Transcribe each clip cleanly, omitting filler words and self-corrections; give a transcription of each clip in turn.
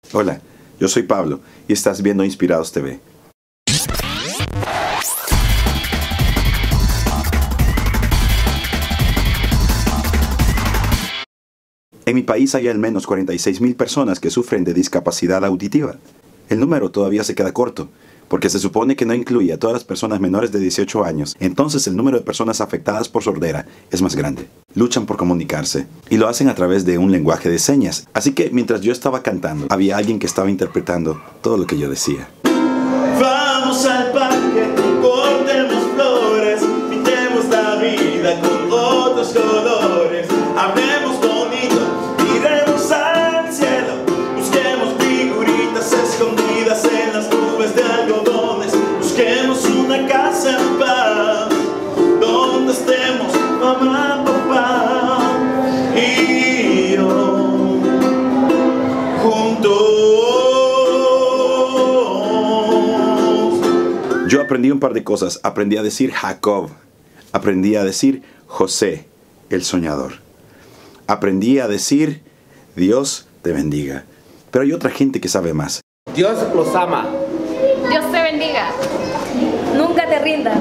Hola, yo soy Pablo y estás viendo Inspirados TV. En mi país hay al menos 46.000 personas que sufren de discapacidad auditiva. El número todavía se queda corto, porque se supone que no incluye a todas las personas menores de 18 años. Entonces el número de personas afectadas por sordera es más grande. Luchan por comunicarse y lo hacen a través de un lenguaje de señas. Así que mientras yo estaba cantando, había alguien que estaba interpretando todo lo que yo decía. Vamos al parque, cortemos flores, pintemos la vida con otros colores. Hablemos bonito, miremos al cielo, busquemos figuritas escondidas en las nubes de algodones. Busquemos una casa en paz, donde estemos mamá, papá y yo juntos. Yo aprendí un par de cosas. Aprendí a decir Jacob. Aprendí a decir José, el soñador. Aprendí a decir Dios te bendiga. Pero hay otra gente que sabe más. Dios los ama. Dios te bendiga. Nunca te rindas.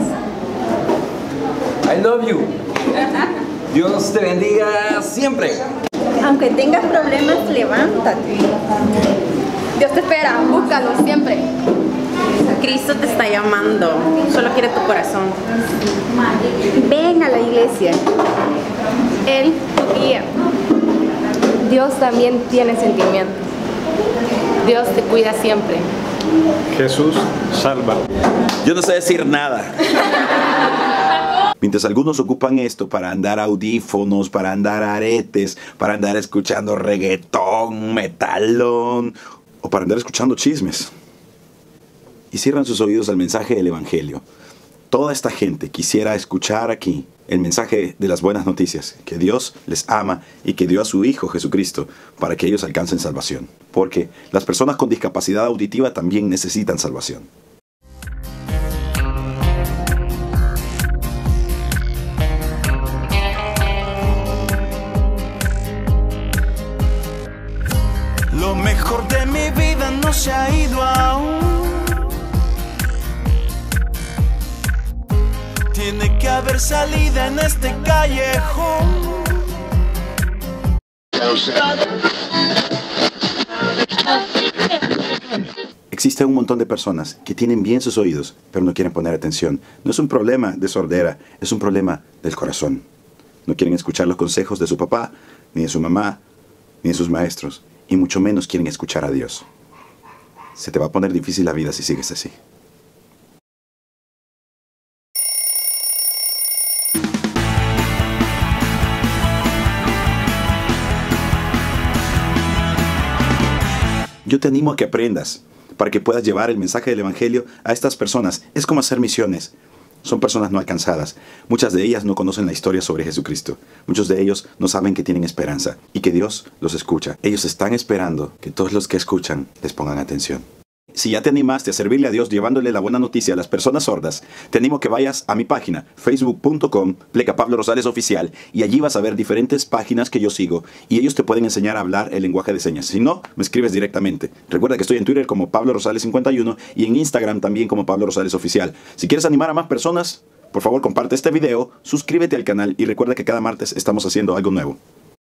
I love you. Dios te bendiga siempre. Aunque tengas problemas, levántate. Dios te espera. Búscalo siempre. Cristo te está llamando. Solo quiere tu corazón. Ven a la iglesia. Él tu guía. Dios también tiene sentimientos. Dios te cuida siempre. Jesús salva. Yo no sé decir nada. Mientras algunos ocupan esto para andar audífonos, para andar aretes, para andar escuchando reggaetón, metalón o para andar escuchando chismes. Y cierran sus oídos al mensaje del Evangelio. Toda esta gente quisiera escuchar aquí el mensaje de las buenas noticias, que Dios les ama y que dio a su Hijo Jesucristo para que ellos alcancen salvación. Porque las personas con discapacidad auditiva también necesitan salvación. Lo mejor de mi vida no se ha ido aún. Tiene que haber salida en este callejón. Existe un montón de personas que tienen bien sus oídos, pero no quieren poner atención. No es un problema de sordera, es un problema del corazón. No quieren escuchar los consejos de su papá, ni de su mamá, ni de sus maestros, y mucho menos quieren escuchar a Dios. Se te va a poner difícil la vida si sigues así. Yo te animo a que aprendas, para que puedas llevar el mensaje del Evangelio a estas personas. Es como hacer misiones. Son personas no alcanzadas. Muchas de ellas no conocen la historia sobre Jesucristo. Muchos de ellos no saben que tienen esperanza y que Dios los escucha. Ellos están esperando que todos los que escuchan les pongan atención. Si ya te animaste a servirle a Dios llevándole la buena noticia a las personas sordas, te animo que vayas a mi página, facebook.com/PabloRosales Oficial, y allí vas a ver diferentes páginas que yo sigo y ellos te pueden enseñar a hablar el lenguaje de señas. Si no, me escribes directamente. Recuerda que estoy en Twitter como PabloRosales51 y en Instagram también como Pablo Rosales Oficial. Si quieres animar a más personas, por favor comparte este video, suscríbete al canal y recuerda que cada martes estamos haciendo algo nuevo.